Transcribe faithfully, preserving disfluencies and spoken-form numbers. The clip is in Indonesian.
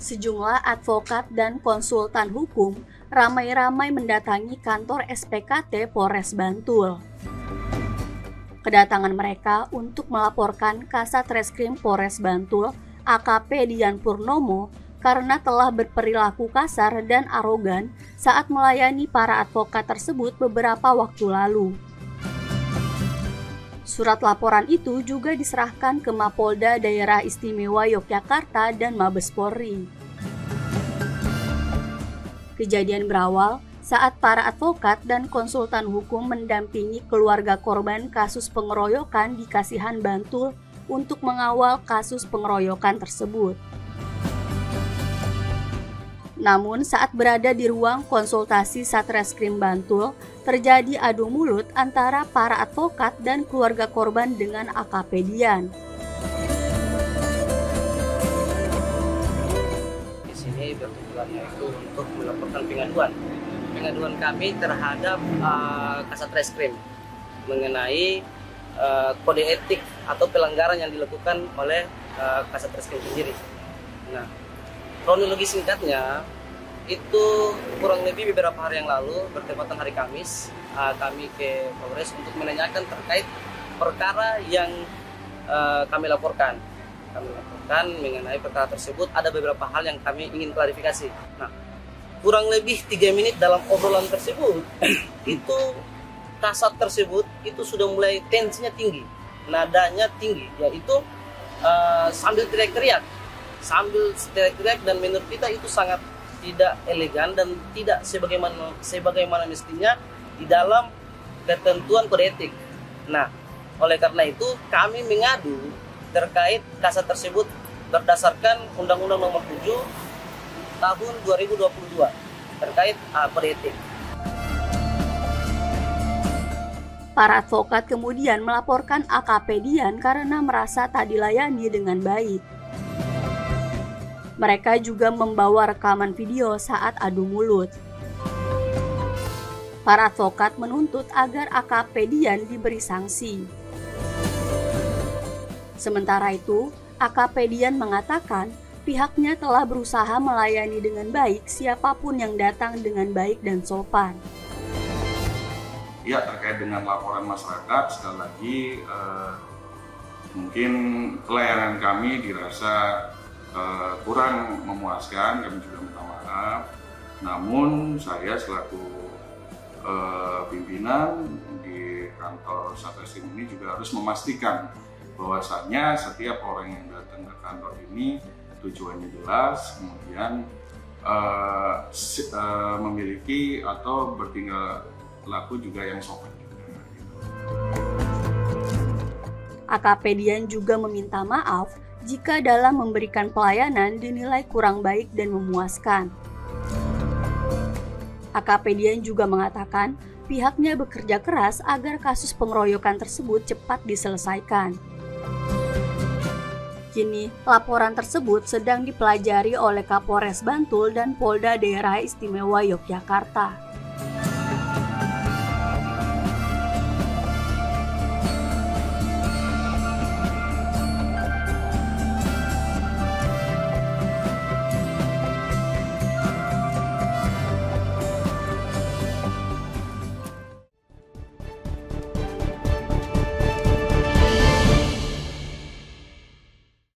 Sejumlah advokat dan konsultan hukum ramai-ramai mendatangi kantor S P K T Polres Bantul. Kedatangan mereka untuk melaporkan Kasat Reskrim Polres Bantul A K P Dian Purnomo karena telah berperilaku kasar dan arogan saat melayani para advokat tersebut beberapa waktu lalu. Surat laporan itu juga diserahkan ke Mapolda Daerah Istimewa Yogyakarta dan Mabes Polri. Kejadian berawal saat para advokat dan konsultan hukum mendampingi keluarga korban kasus pengeroyokan di Kasihan Bantul untuk mengawal kasus pengeroyokan tersebut. Namun saat berada di ruang konsultasi Satreskrim Bantul, terjadi adu mulut antara para advokat dan keluarga korban dengan A K P Dian. Di sini bertujuannya itu untuk melaporkan pengaduan, pengaduan kami terhadap uh, Kasat Reskrim mengenai uh, kode etik atau pelanggaran yang dilakukan oleh uh, Kasat Reskrim sendiri. Nah, kronologi singkatnya itu kurang lebih beberapa hari yang lalu bertepatan hari Kamis uh, kami ke Polres untuk menanyakan terkait perkara yang uh, kami laporkan. Kami laporkan mengenai perkara tersebut ada beberapa hal yang kami ingin klarifikasi. Nah, kurang lebih tiga menit dalam obrolan tersebut itu kasat tersebut itu sudah mulai tensinya tinggi, nadanya tinggi, yaitu uh, sambil teriak-teriak. sambil teriak-teriak dan menurut kita itu sangat tidak elegan dan tidak sebagaimana sebagaimana mestinya di dalam ketentuan kode etik. Nah, oleh karena itu kami mengadu terkait kasat tersebut berdasarkan Undang-Undang Nomor tujuh Tahun dua ribu dua puluh dua terkait uh, kode etik. Para advokat kemudian melaporkan A K P Dian karena merasa tak dilayani dengan baik. Mereka juga membawa rekaman video saat adu mulut. Para advokat menuntut agar A K P Dian diberi sanksi. Sementara itu, A K P Dian mengatakan pihaknya telah berusaha melayani dengan baik siapapun yang datang dengan baik dan sopan. Ya, terkait dengan laporan masyarakat, sekali lagi eh, mungkin pelayanan kami dirasa Uh, kurang memuaskan, kami juga minta maaf. Namun saya selaku uh, pimpinan di kantor Satreskrim ini juga harus memastikan bahwasannya setiap orang yang datang ke kantor ini tujuannya jelas, kemudian uh, si, uh, memiliki atau bertingkah laku juga yang sopan. A K P Dian juga meminta maaf jika dalam memberikan pelayanan dinilai kurang baik dan memuaskan. A K P Dian juga mengatakan pihaknya bekerja keras agar kasus pengeroyokan tersebut cepat diselesaikan. Kini, laporan tersebut sedang dipelajari oleh Kapolres Bantul dan Polda Daerah Istimewa Yogyakarta.